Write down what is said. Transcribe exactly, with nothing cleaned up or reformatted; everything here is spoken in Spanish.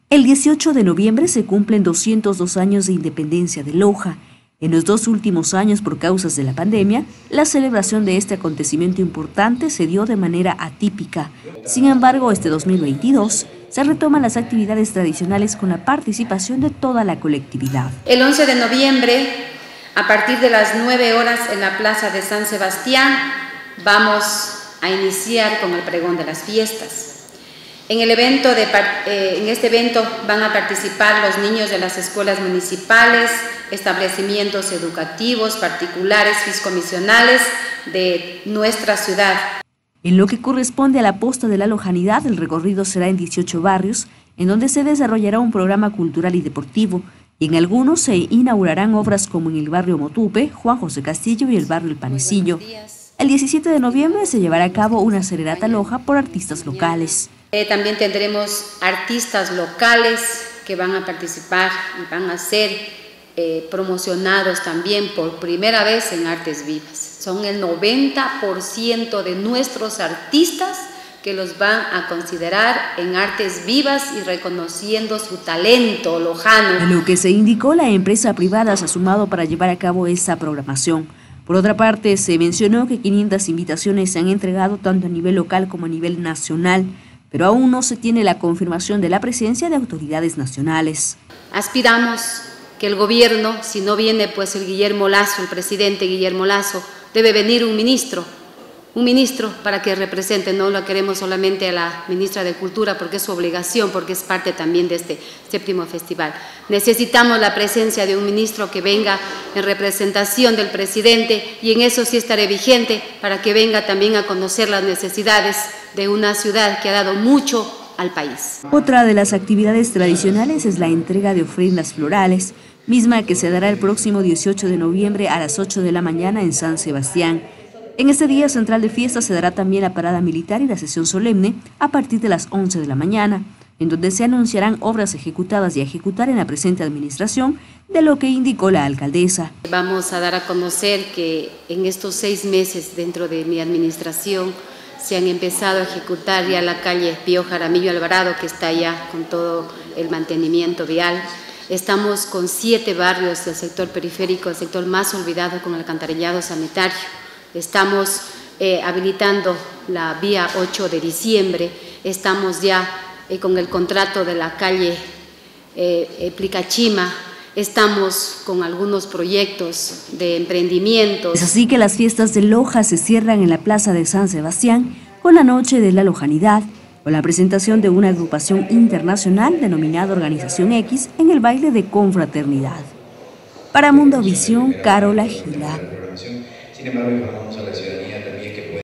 El dieciocho de noviembre se cumplen doscientos dos años de independencia de Loja. En los dos últimos años, por causas de la pandemia, la celebración de este acontecimiento importante se dio de manera atípica. Sin embargo, este dos mil veintidós se retoman las actividades tradicionales con la participación de toda la colectividad. El once de noviembre, a partir de las nueve horas en la Plaza de San Sebastián, vamos a iniciar con el pregón de las fiestas. En, el evento de, eh, en este evento van a participar los niños de las escuelas municipales, establecimientos educativos, particulares, fiscomisionales de nuestra ciudad. En lo que corresponde a la posta de la lojanidad, el recorrido será en dieciocho barrios, en donde se desarrollará un programa cultural y deportivo, y en algunos se inaugurarán obras como en el barrio Motupe, Juan José Castillo y el barrio El Panecillo. El diecisiete de noviembre se llevará a cabo una serenata loja por artistas locales. Eh, también tendremos artistas locales que van a participar y van a ser eh, promocionados también por primera vez en Artes Vivas. Son el noventa por ciento de nuestros artistas que los van a considerar en Artes Vivas y reconociendo su talento lojano. En lo que se indicó, la empresa privada se ha sumado para llevar a cabo esta programación. Por otra parte, se mencionó que quinientas invitaciones se han entregado tanto a nivel local como a nivel nacional, pero aún no se tiene la confirmación de la presencia de autoridades nacionales. Aspiramos que el gobierno, si no viene pues el Guillermo Lasso, el presidente Guillermo Lasso, debe venir un ministro, un ministro para que represente, no lo queremos solamente a la ministra de Cultura porque es su obligación, porque es parte también de este séptimo festival. Necesitamos la presencia de un ministro que venga en representación del presidente y en eso sí estaré vigente para que venga también a conocer las necesidades de una ciudad que ha dado mucho al país. Otra de las actividades tradicionales es la entrega de ofrendas florales, misma que se dará el próximo dieciocho de noviembre a las ocho de la mañana en San Sebastián. En este día central de fiesta se dará también la parada militar y la sesión solemne a partir de las once de la mañana, en donde se anunciarán obras ejecutadas y a ejecutar en la presente administración, de lo que indicó la alcaldesa. Vamos a dar a conocer que en estos seis meses dentro de mi administración se han empezado a ejecutar ya la calle Pío Jaramillo Alvarado, que está ya con todo el mantenimiento vial. Estamos con siete barrios del sector periférico, el sector más olvidado, con el alcantarillado sanitario. Estamos eh, habilitando la vía ocho de diciembre, estamos ya eh, con el contrato de la calle eh, Plicachima, estamos con algunos proyectos de emprendimientos. Es así que las fiestas de Loja se cierran en la Plaza de San Sebastián con la Noche de la Lojanidad, con la presentación de una agrupación internacional denominada Organización X en el baile de confraternidad. Para Mundo Visión, Carola Gila. Sin embargo, informamos a la ciudadanía también que